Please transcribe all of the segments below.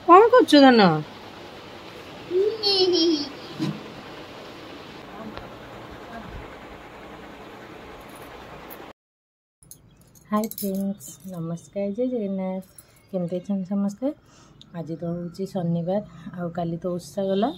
कौन कर धन हाय फ्रेंड्स नमस्कार जय जगन्नाथ केमती अच्छे समस्ते। आज तो हूँ शनिवार आउ काली तो ओषा गला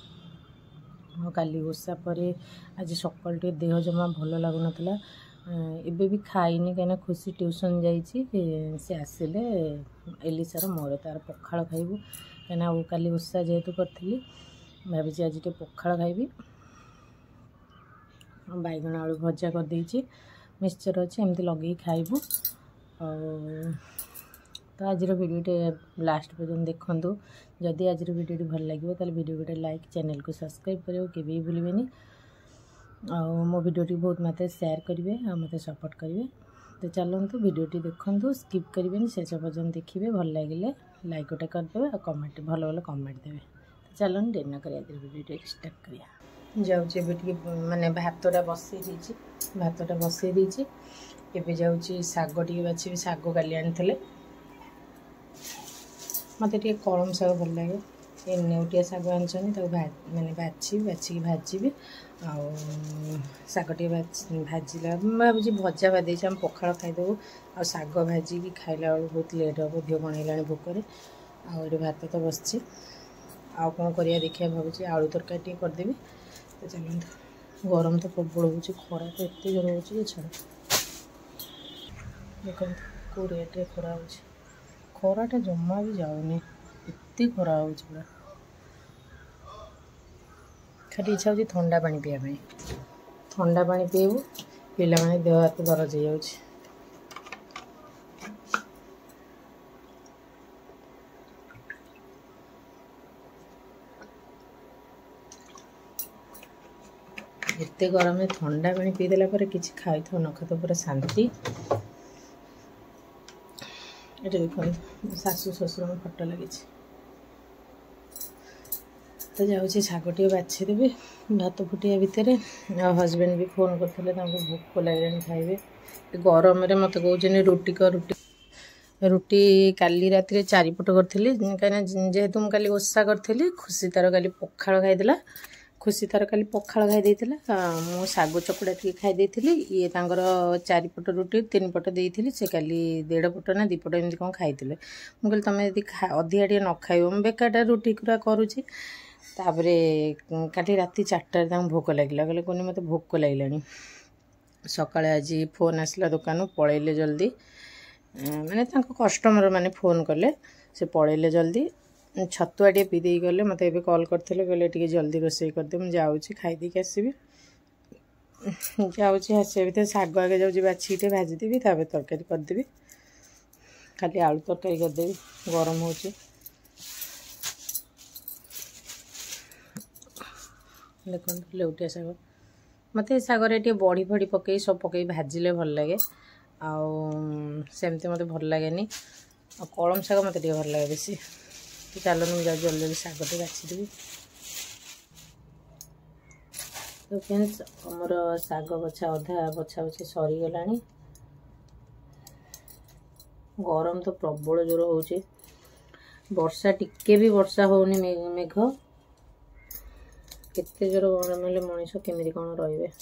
काली ओषा पर आज सकाल टे देह जमा भल लगुन एबे भी खाइनी कहीं खुशी ट्यूशन जाइए से आसिले एलिसार मोर तार पखाड़ खाइबू कहीं काली ओषा जेहेतु करी भावी आज टे पखाड़ खाइबी बैगण आलू भजा कर देइछि मिक्सचर अच्छे एमती लगे खाइबू तो आज भिडियोटे लास्ट पर्यंत देखूँ जदि आज भिडियो भल लगे तो भिडियो गोटे लाइक चैनल को सब्सक्राइब करें केवे भूलें मो भिडियोटी बहुत मात्रा शेयर करेंगे और मत सपोर्ट करेंगे। तो चलतु भिडियोटी देखूँ स्किप करेंगे शेष पर्यंत देखिए भल लगे लाइक गोटे करदे और कमेंट भल भल कमेंट देवे। तो चलते डेरी न कर भिडियो स्टार्ट करिया जाऊँचे माने भातटा बसई देइछि एबे जाऊँची शाग टे बाछी शाग काली आनी मत कलम शाग भल लगे ये नेउटिया शाग आनी मैंने बाछी भाजी आग टे भाजला भाजी भजा भाई आम पखाड़ खाईदेबू आ शाग भाजिकी खाइला बेलू बहुत लेट हम देह बनइला भोकर आउ भात तो बस आउ कौन करिया देखिया भावुँ आलू तरकारी टे करदेवी। तो चलते गरम तो प्रबल हो खरा तो एत जोर हो छाड़ देखो कौ रेट्रे खरा हो खराटा जमा भी जाऊनी एत खरा हो पूरा खाली इच्छा हो ठंडा पानी पीवा ठंडा पानी पीबू पिला माने देह हाथ दरज हो जाऊँ एते गरम में ठंडा पानी पीदेला किसी खाई था न खाई पूरा शांति। ये देखो शाशु शशुर फटो लगी तो जाऊँगी शागटे बाछी देवी भात फुटिया भितर हजबैंड भी फोन करते भोक लगे खाइबे गरम में मत कहते रुटी रुटी काली राति 4 पट करी कहीं जेहेतु मुझे ओषा करी खुशी तार काली पखाड़ खाईदेला खुशी तार काली पखाड़ खाई देइतिला मो साग चकुड़ा टी खाई देइतिली ये तांकर 4 पट रुटी 3 पट देइतिली से काली 1.5 पट ना 2 पट एमती कौन खाइतिले मु कहली तमे यदि अधिका टे न खाइबो मु बेकारटा रुटी कुरा करूची तापरे काली राति 4टारे भोक लगिला कहले कोनी मते भोक लागिलानी सकाळे आज फोन आसला दुकान पळेले जल्दी माने तांको कस्टमर माने फोन कले से पळेले जल्दी छतुआ टे पी दे गले मत ए कॉल करते कहले टे जल्दी रोसे करदे मुझे जाऊँगी खाईदेक आसबि जाऊँगी आसा भर शाग आगे जाऊँगी बाछीटे भाजीदेवी तापर तरकारी करदेवी खाली आलू तरकारी करदेवी गरम हो देखो लेउटिया शाग मत शागर टे बड़ी फड़ी पकई सब पकई भाजिले भल लगे आमती मत भल लगे कलम शाग मत भल लगे बेसी। तो चलो मुझे जल्दी जल्दी शागटे बाछीदेवी। तो फ्रेंड्स आमर शाग बछा अधा बछा बछी सरीगला गरम तो प्रबल जोर हो वर्षा टिके भी वर्षा होनी मेघ केते जोर गरम हेले मनीष केमिति कौन रहिबे।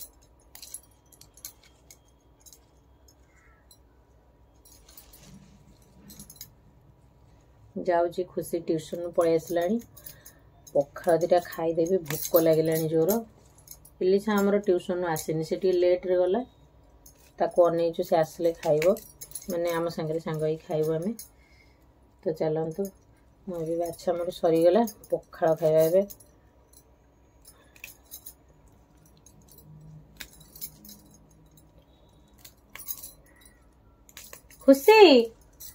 जाऊँगी खुशी ट्यूशन पलि आसला पखाड़ 2टा खाईदेवी भोक लगे जोर पिलिछा आमर ट्यूशन आसनी से लेट्रे गला ताको अनेचु से आसले खाइब माने आम सांगे सांग खाइब आम। तो चलतु मुझे बाछा मोर सरीगला पखाड़ खाइबा एबे खुशी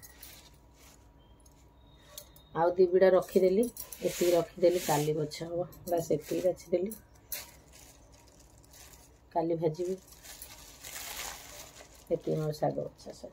आउ 2 बिड़ा रखीदेली एति रखीदेली काली बछा हम बस एति बाछीदेली काली भाजी एति मोर शाग बछा सब।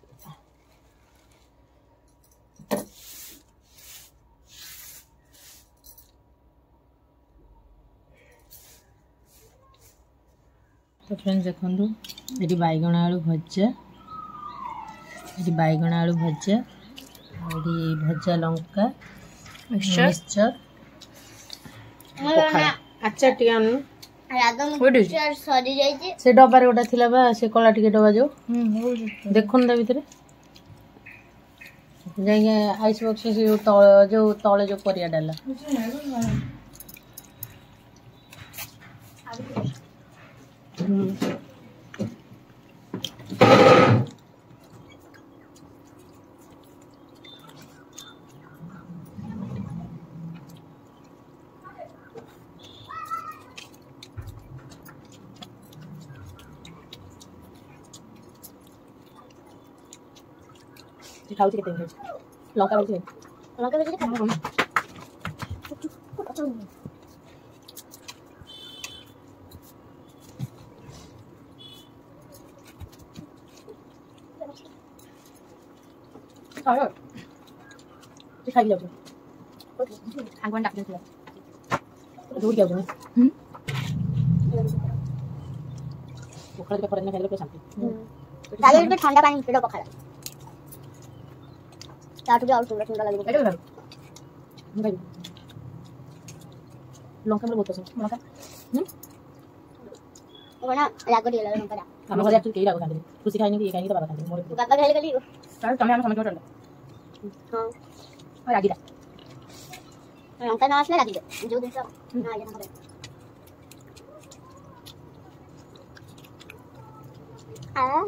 तो फ्रेंड्स देखो ये बैगण आलू भजा ये बैगण आलू भजा भजा लंका मिक्सचर आचार टी आनु से डबारे गोटा थिला बा से कला टिके डबा जो देखुन ता भीतर जाई आइस बॉक्स से जो तळे जो परिया डाला खाऊ के तेल लंका बजे खाई लो आगवन डाक दिला दूर गया तुम पोखरा के परने खाइले पे शांति दाल में ठंडा पानी पेड़ो पखाला चाट भी और ठंडा लगेगा लंका में बहुत पसंद लंका वो ना लागो दिला लंका दा हम घर जाके के लागो खाते खुशी खाइने की खाइने तो बाबा खाते मोर बाबा खाइले गली चल तमे हम समझ कर हां और आगे लंका ना असले लागी जो दिन सब ना आया ना हां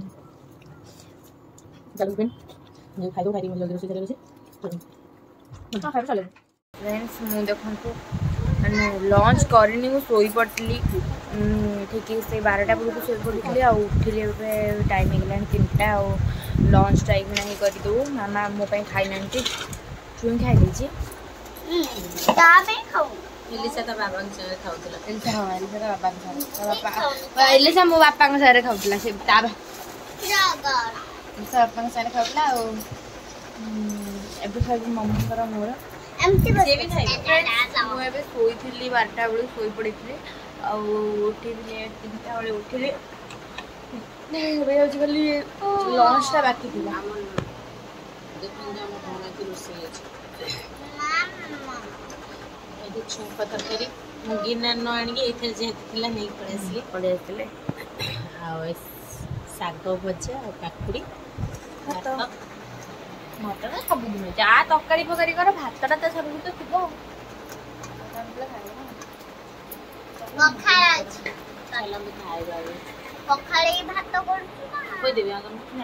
चल बिन ये खाइदो खाइदो जल्दी से चले बता खाइ चले फ्रेंड्स मु देखंतु माने लंच करनी मु सोई पड़ली ठीक से 12टा बेलू सोई पड़ली आ उठिले टाइम हेगलानी 3टा आ लंच टाइम नहीं कर दो मामा मो पे खाइ नांटी चुन खाइ देछि ता पे खाऊ एलिसा त बाबा के साथ खाउतला एलिसा हां एलिसा बाबा के साथ बाबा एलिसा मो बापा के साथ खाउतला से ता जागा सब अपन साथ खाउतला ओ एबे खाइ मम्मी कर मोर एमती बस भी खाइ मु एबे सोई थिली 12टा बेलू सोई पड़िथले आ उठी दिने 3टा बेले उठिले नहीं होबे होजी खाली लंच टा बाकी थिला देखन जा हम खाना की रोसे अछि एदि छुपा तरकारी मुगिना न आनी एथर जे थिला नहीं पड़े असली आ साग भजा और काकुड़ी मटर सब दिन जा तरकारी फकारी कर भातटा तो सब तो थिबो पखाला अछि खाइला में खाइ जावे पखाले भात करछु ना कोई देबे अगर ना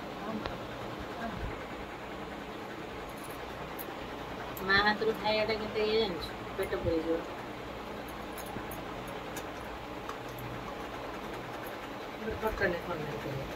मां हाथ रो खाइयाटा केते ये जानछु पेट भरि जो पकड़ने करने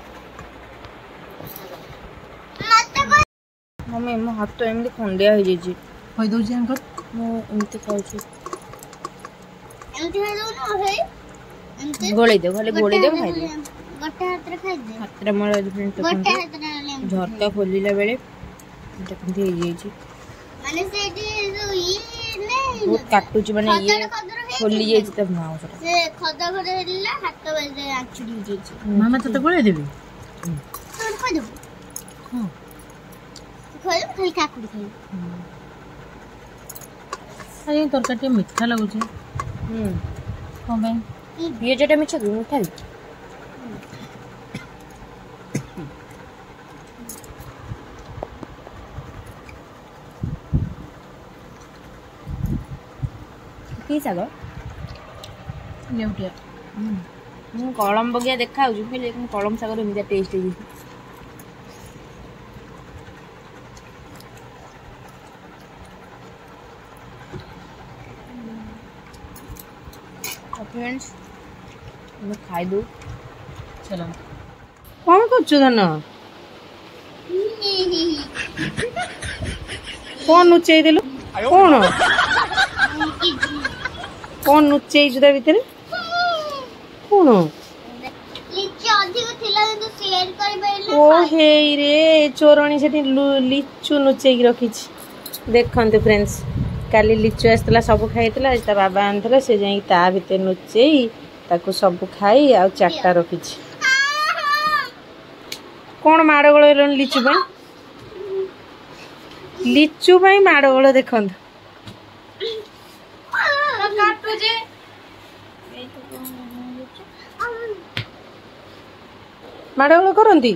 मम्मी मो हाथ तो एमती खंडिया हो जाई होई दो जान कर मो एमती खाउछु एमती है दो ना है एमती गोळे दे खाली गोळे दे खाइ दे गट्टा हाथ रे खाइ दे हाथ रे मोर फ्रेंड तो गट्टा हाथ रे ले झरका खोलिला बेले देखंती हो जाई माने से जे जो ई ने बहुत काटुची माने ये खोली जाई तब ना हो से खदा खदा हेला हाथ बजे आछुडी जाई मामा तो गोळे देबे तो खोइ दो हां खोइ खाली काकुडी खाइ अरे तरकारी मीठा लागु छै कोन बे ये जेटा मिछा मीठा की साग नेउटिया मु कलम बगिया देखा हो पहले कलम साग एमती टेस्ट है फ्रेंड्स मैं खाई दो चलो कौन करछु धन कौन नुचै देलु कौन कौन नुचै जुदा भीतर कौन लीची अधिक थिला तो शेयर कर बेले ओ हे रे चोरणी सेठी लिचु नुचै रखी देखंतु फ्रेंड्स काली लिचु आसला सब खाइतला आज ता बाबा आनथला से जाई ता भीतर नुचै ताको सब खाई आ चारटा रखी कौन माड़ गल लिचु पे लिचु भाई माड़गोल देखो माड़गोल करती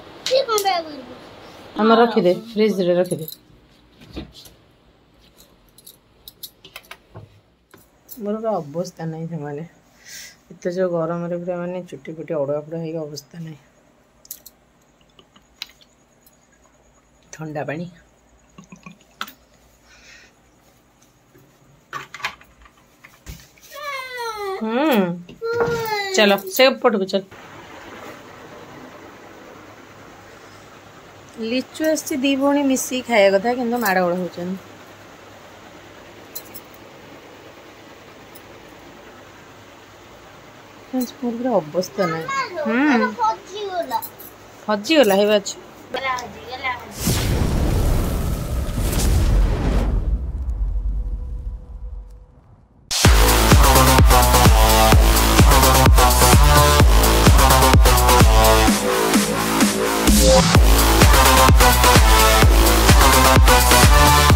आम रखिदे फ्रिज रे रखिदे मोर अवस्था नहीं से माने एत जो गरम पूरा माने चुटी फुटी अड़ुआ फुड़ा हो अवस्था नहीं ठंडा पानी चलो से पटको चल लिचु आसी दी भौणी मिसी खाया कथा कि माड़गोल होचन पूरा अवस्था नहीं फजीगला है अच्छे Yeah.